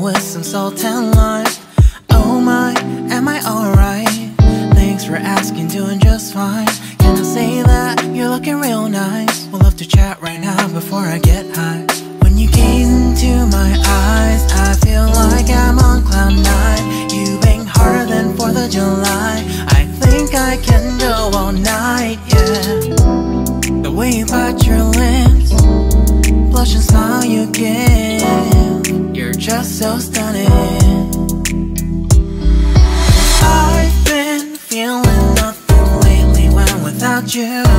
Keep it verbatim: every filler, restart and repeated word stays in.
with some salt and lime. Oh my, am I alright? Thanks for asking, doing just fine. Can I say that you're looking real nice? We'll love to chat right now before I get high. When you gaze into my eyes, I feel like I'm on cloud nine. You bang harder than fourth of July. I think I can go all night, yeah. The way you bite your lips, blush and smile you give, you're just so stunning. I've been feeling nothing lately when without you.